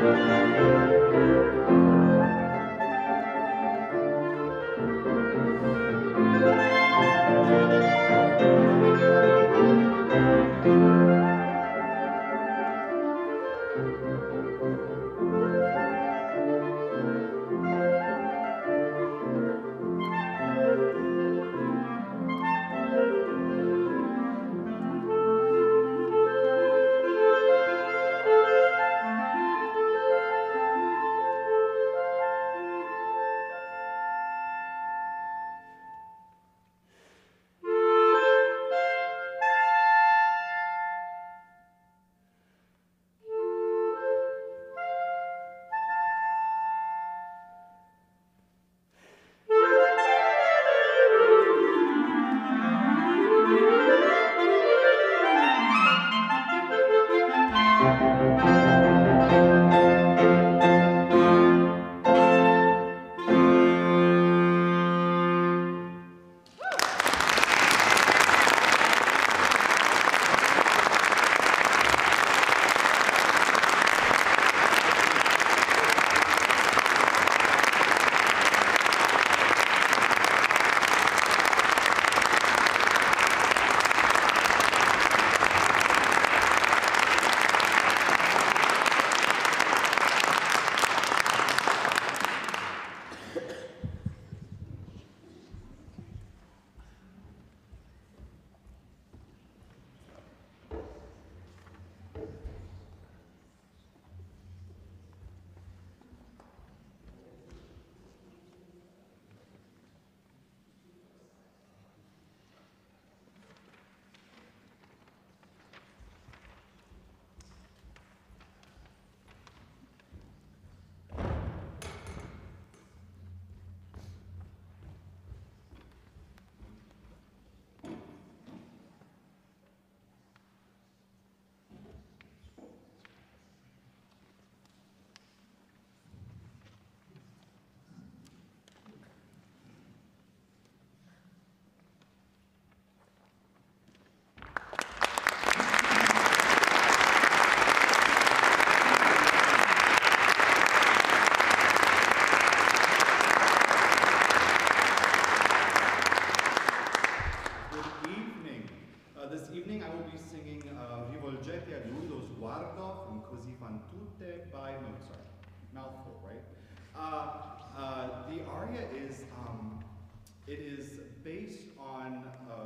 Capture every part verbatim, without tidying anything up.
Mouthful, right? Uh, uh, the aria is, um, it is based on uh,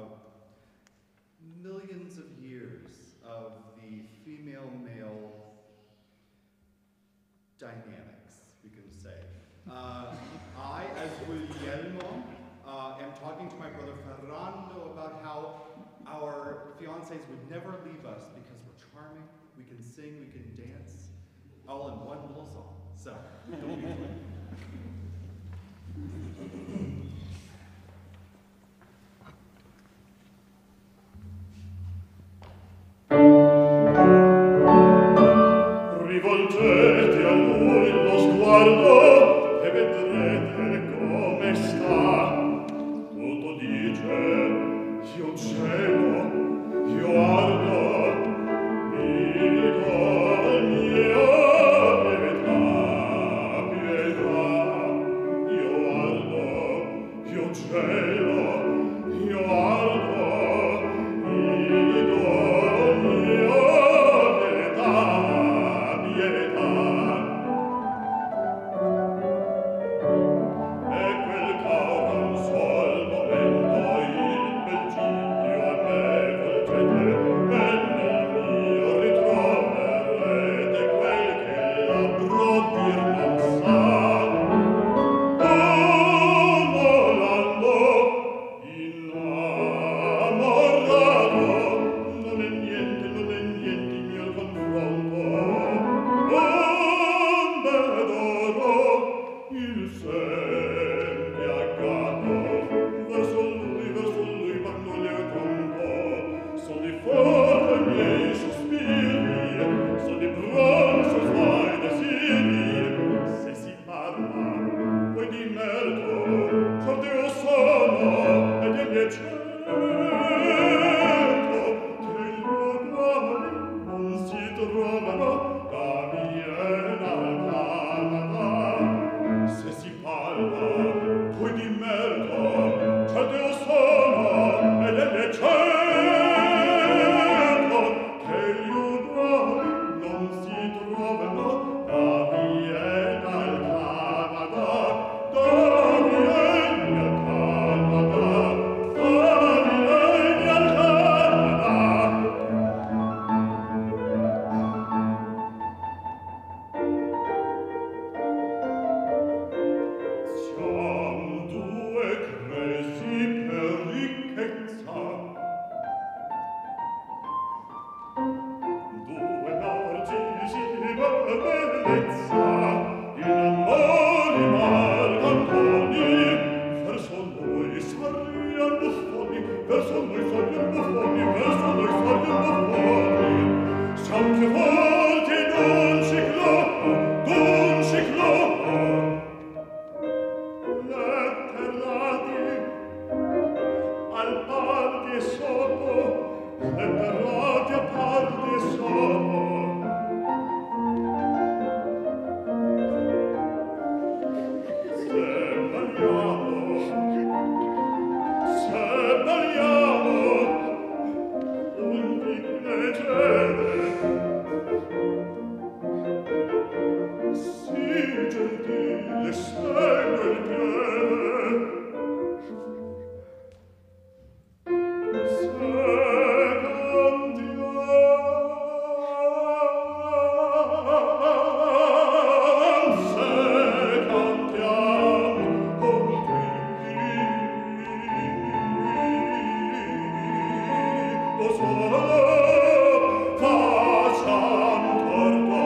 millions of years of the female-male dynamics, we can say. Uh, I, as Guglielmo, uh, am talking to my brother Ferrando about how our fiancés would never leave us because we're charming, we can sing, we can dance, all in one little song. So, don't be afraid. Rivolgete a lui lo sguardo e vedrete come sta. Tutto dice, io cielo, io ardo, mi do pietà, pietà. Io ardo, io cielo, io ardo, mi do pietà. E quel caro un sol momento il bel ciglio a me bellezza in amori malcantoni verso noi sarrian buffoni verso noi sarrian buffoni verso noi sarrian buffoni siamo più forti d'un ciclopo d'un ciclopo letterati al par di soppo letterati a par di soppo se balliamo se balliamo un di piacere si gentile segue il piede se cantiamo se cantiamo con Dio solo facciam torto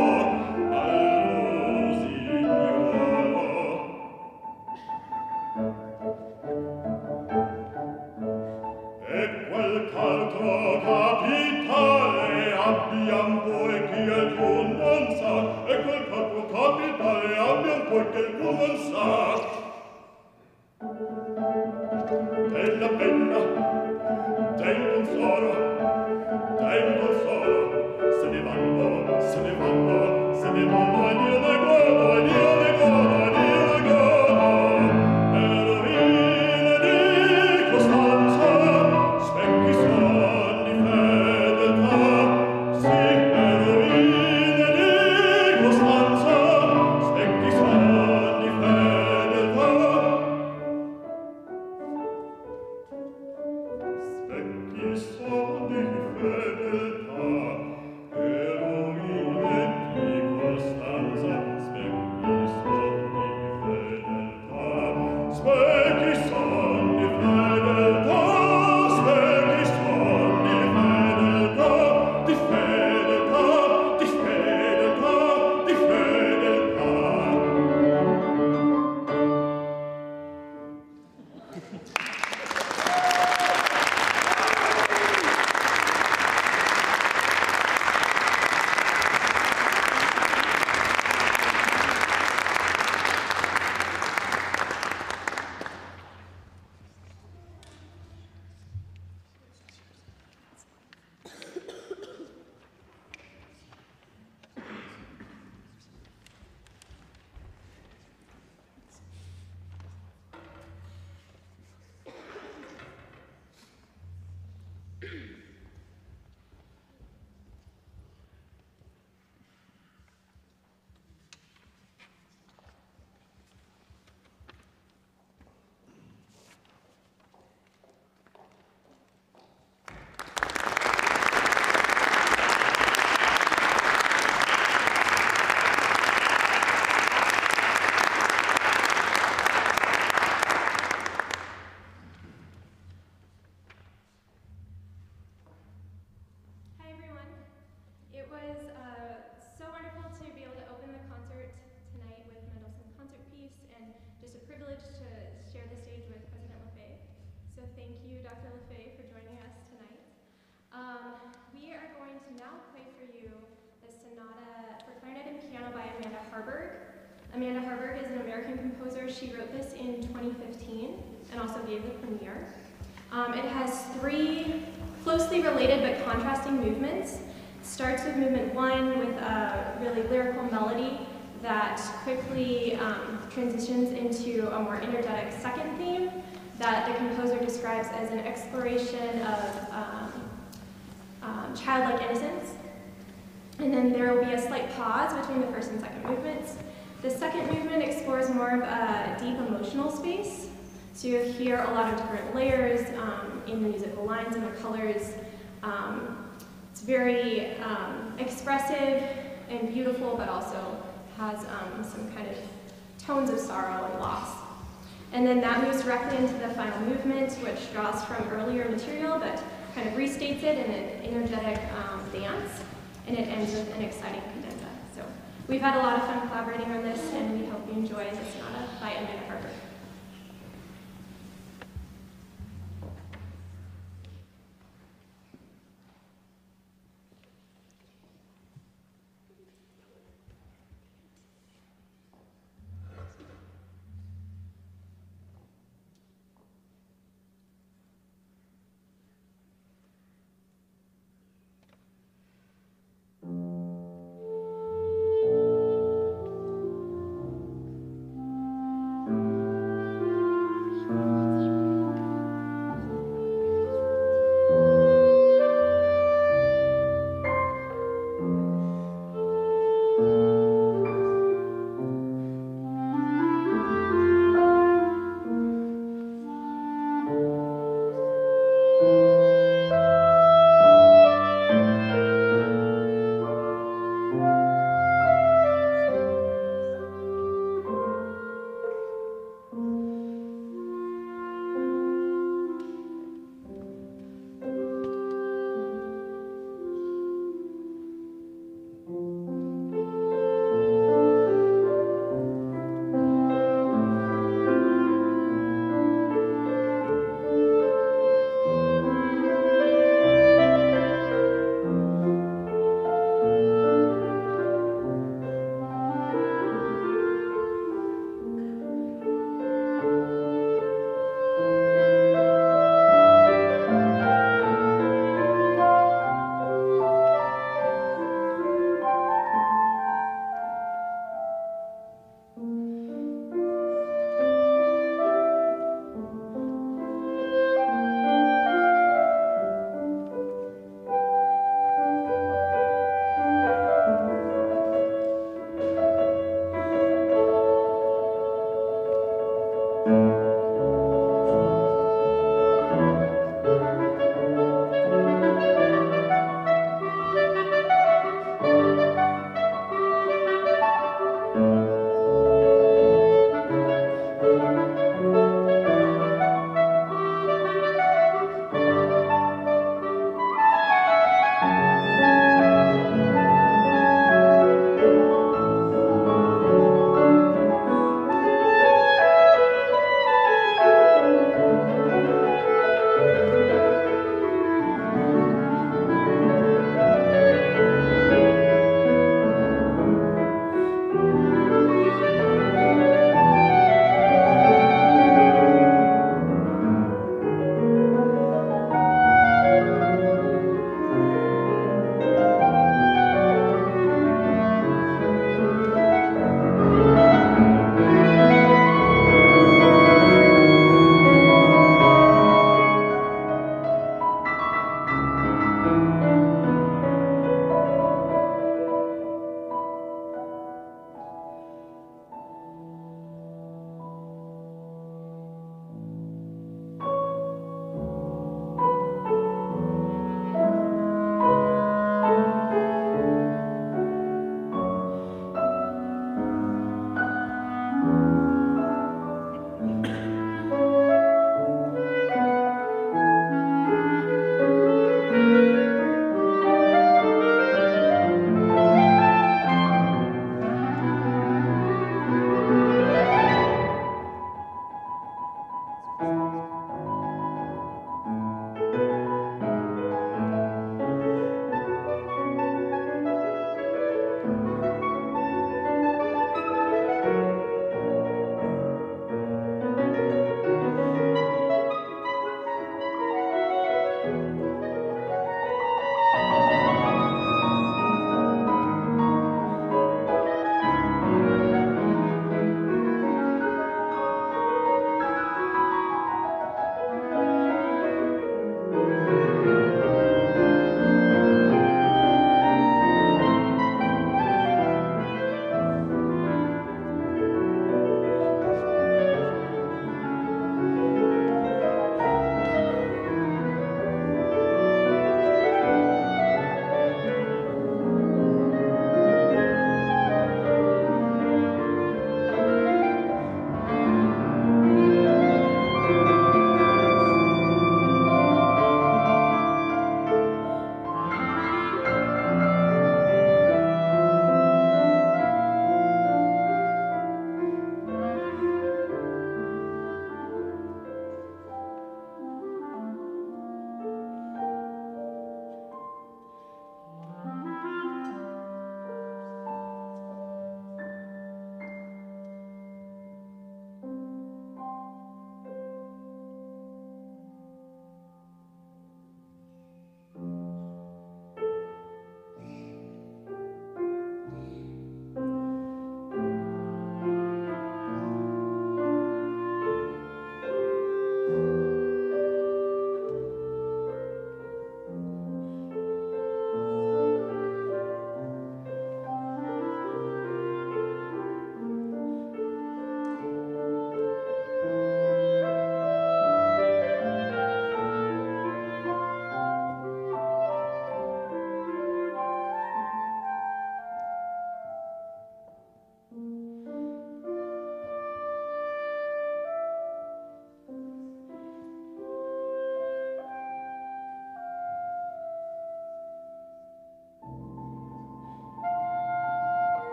all'usignolo e quel ch'altro capitale abbiam poi chi alcun non sa e quel ch'altro capitale abbiam poi che alcun non sa bella bella tempo solo tempo solo se ne vanno se ne vanno se ne vanno e Dio ne godo e Dio ne godo e Dio ne godo e rovine di costanza specchi son di fedeltà sì e rovine di costanza specchi son di fedeltà specchi son di fedeltà e rovine di costanza specchi son di fedeltà specchi son di fedeltà specchi son di fedeltà di fedeltà di fedeltà di fedeltà Amanda Harburg is an American composer. She wrote this in twenty fifteen and also gave the premiere. Um, it has three closely related but contrasting movements. It starts with movement one with a really lyrical melody that quickly um, transitions into a more energetic second theme that the composer describes as an exploration of um, um, childlike innocence. And then there will be a slight pause between the first and second movements. The second movement explores more of a deep emotional space. So you hear a lot of different layers um, in the musical lines and the colors. Um, it's very um, expressive and beautiful, but also has um, some kind of tones of sorrow and loss. And then that moves directly into the final movement, which draws from earlier material, but kind of restates it in an energetic um, dance, and it ends with an exciting cadenza. So We've had a lot of fun collaborating on this, and we hope you enjoy the sonata by Amanda Harper. Thank you.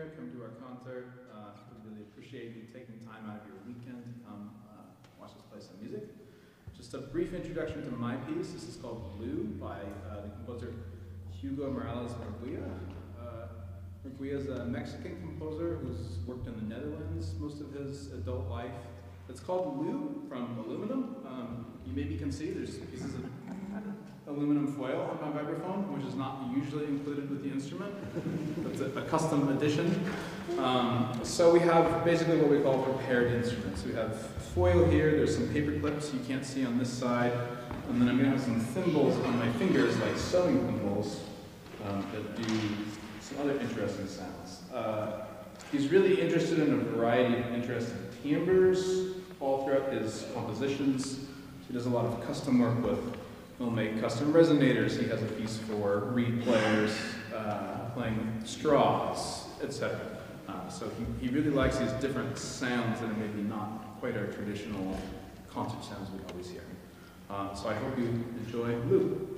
here, come to our concert. Uh, we really appreciate you taking time out of your weekend to come uh, watch us play some music. Just a brief introduction to my piece. This is called Blue by uh, the composer Hugo Morales Murguia. Uh, Murguia is a Mexican composer who's worked in the Netherlands most of his adult life. It's called Blue from aluminum. Um, you maybe can see there's pieces of aluminum foil on my vibraphone, which is not usually included with the instrument. It's a, a custom edition. Um, so we have basically what we call prepared instruments. We have foil here, there's some paper clips you can't see on this side, and then I'm going to have some thimbles on my fingers, like sewing thimbles, um, that do some other interesting sounds. Uh, he's really interested in a variety of interesting timbres all throughout his compositions. He does a lot of custom work with He'll make custom resonators. He has a piece for reed players, uh, playing straws, et cetera. Uh, so he, he really likes these different sounds that are maybe not quite our traditional concert sounds we always hear. Uh, so I hope you enjoy Blue.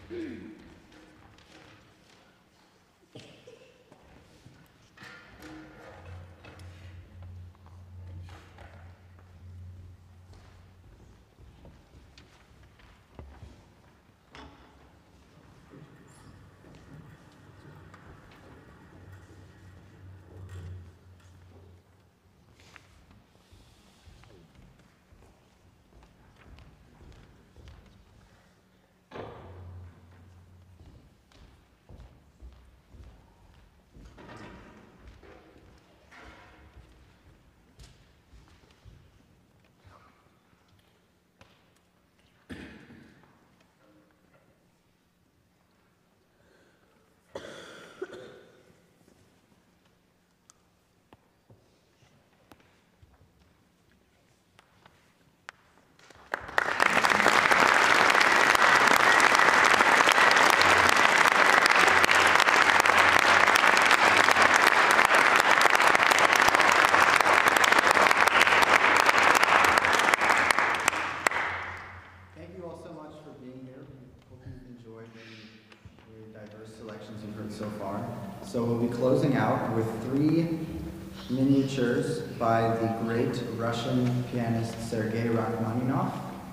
So we'll be closing out with three miniatures by the great Russian pianist Sergei Rachmaninoff,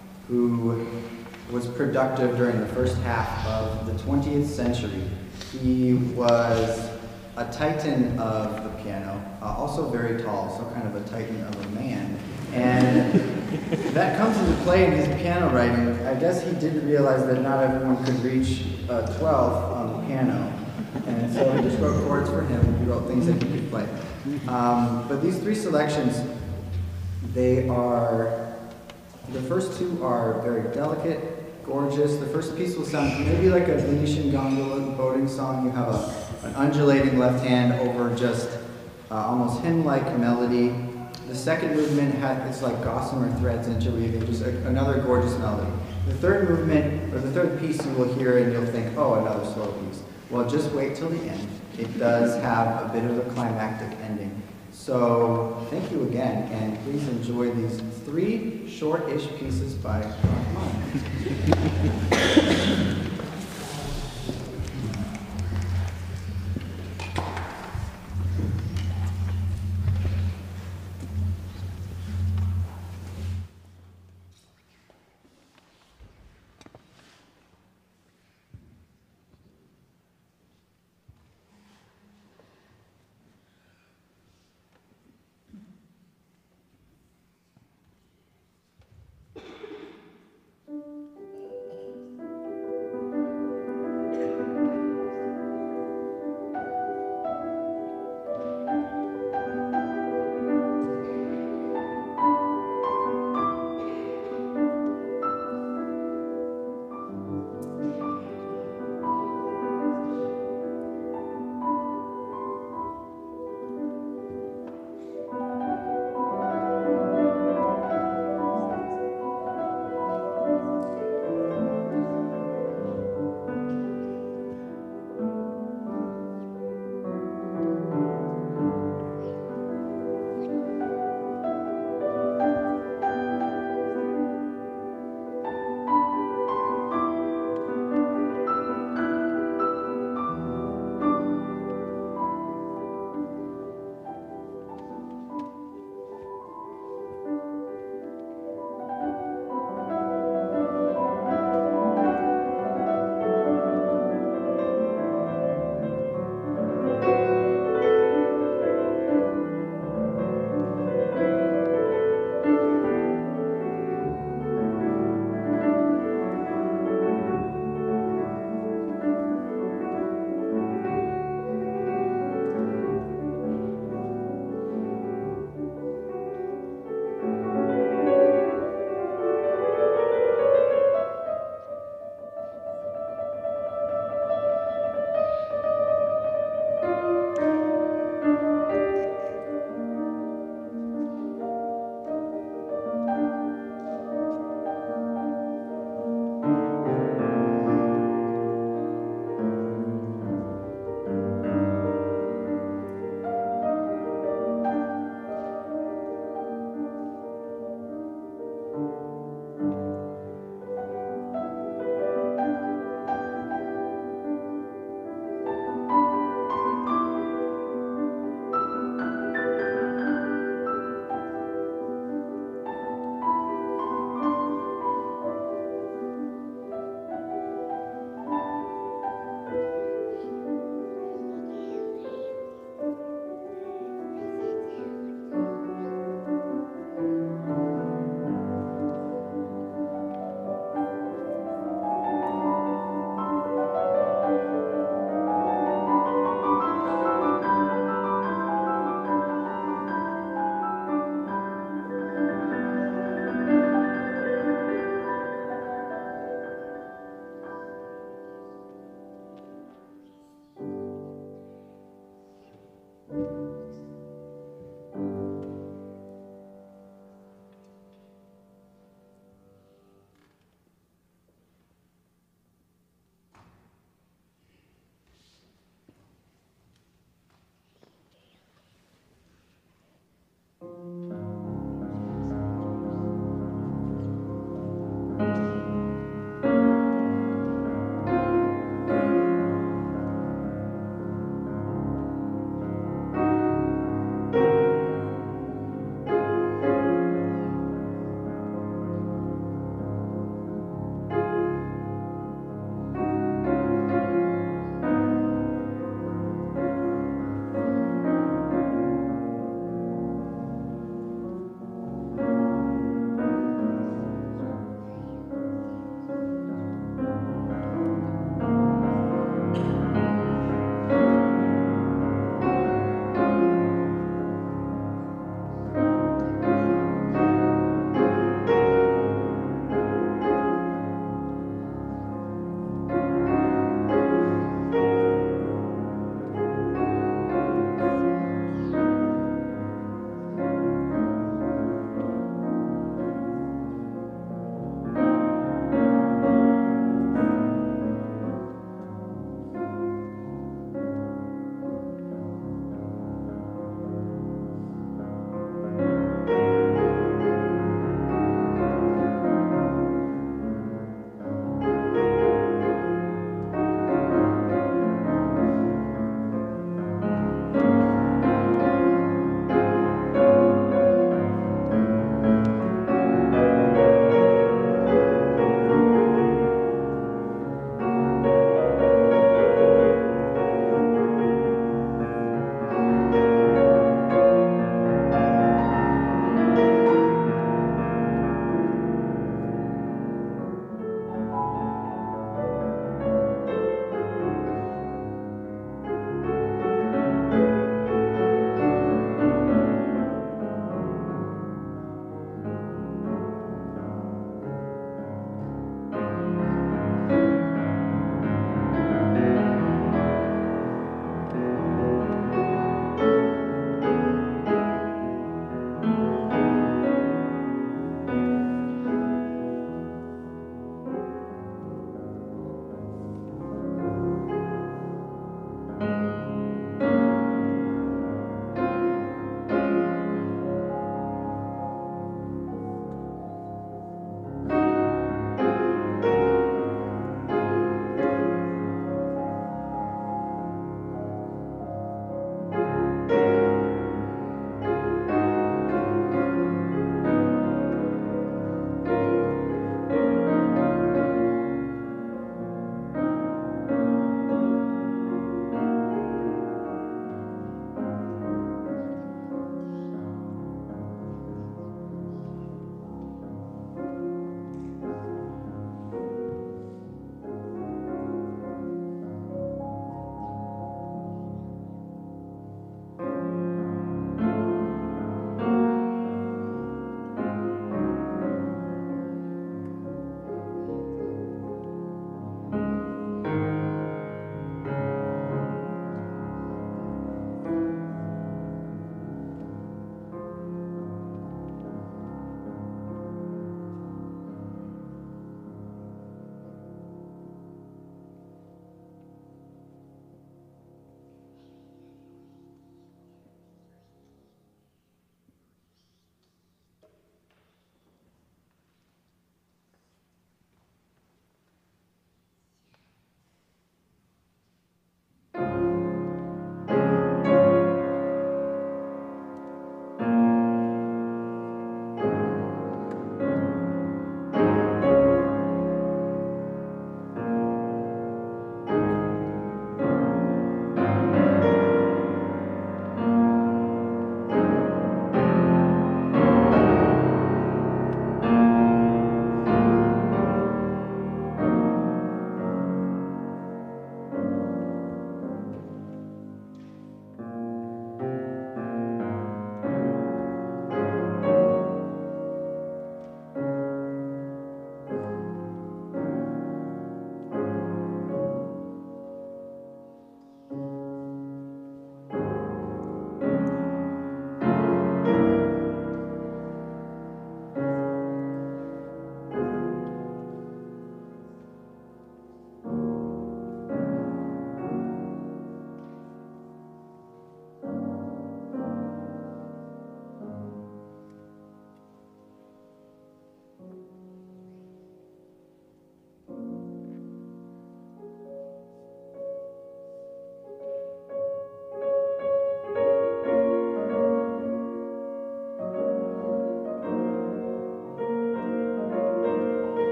who was productive during the first half of the twentieth century. He was a titan of the piano, uh, also very tall, so kind of a titan of a man. And that comes into play in his piano writing. I guess he didn't realize that not everyone could reach uh, twelve on the piano. And so he just wrote chords for him. He wrote things that he could play. Um, but these three selections, they are, the first two are very delicate, gorgeous. The first piece will sound maybe like a Venetian gondola boating song. You have a, an undulating left hand over just uh, almost hymn-like melody. The second movement has, it's like gossamer threads interweaving, just a, another gorgeous melody. The third movement, or the third piece you will hear and you'll think, oh, another slow piece. Well, just wait till the end. It does have a bit of a climactic ending. So thank you again, and please enjoy these three short-ish pieces by Rachmaninoff.